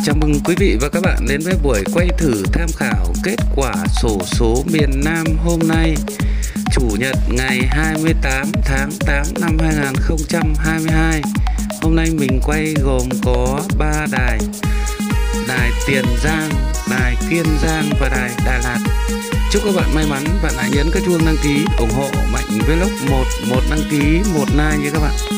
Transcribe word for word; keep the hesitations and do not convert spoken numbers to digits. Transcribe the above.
Chào mừng quý vị và các bạn đến với buổi quay thử tham khảo kết quả xổ số miền Nam hôm nay, Chủ nhật ngày hai mươi tám tháng tám năm hai nghìn không trăm hai mươi hai. Hôm nay mình quay gồm có ba đài: đài Tiền Giang, đài Kiên Giang và đài Đà Lạt. Chúc các bạn may mắn, bạn hãy nhấn cái chuông đăng ký ủng hộ Mạnh Vlog một, một đăng ký, một like nha các bạn.